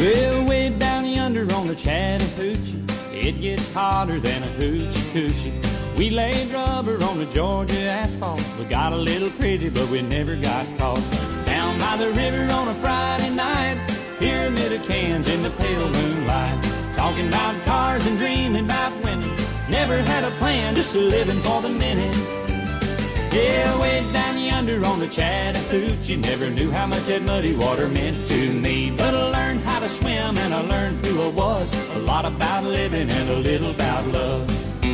Well, way down yonder on the Chattahoochee, it gets hotter than a hoochie coochie. We laid rubber on the Georgia asphalt. We got a little crazy, but we never got caught. Down by the river on a Friday night, pyramid of cans in the pale moonlight, talking about cars and dreaming about women. Never had a plan, just a living for the minute. Yeah, way down yonder on the Chattahoochee, never knew how much that muddy water meant to me. But I learned how to swim and I learned who I was, a lot about living and a little about love.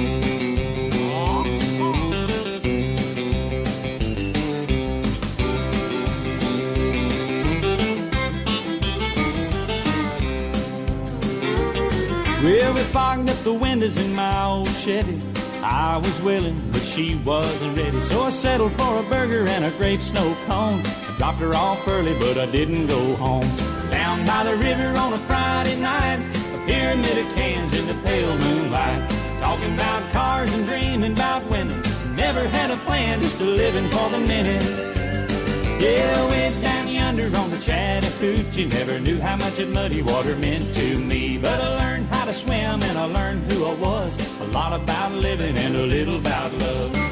Well, we fogged up the windows in my old Chevy. I was willing, but she wasn't ready. So I settled for a burger and a grape snow cone. I dropped her off early, but I didn't go home. Down by the river on a Friday night, a pyramid of cans in the pale moonlight, talking about cars and dreaming about women. Never had a plan, just a living for the minute. Yeah, way down yonder on the Chattahoochee, never knew how much that muddy water meant to me. But I learned how to swim and I learned who I was, a lot about living and a little about love.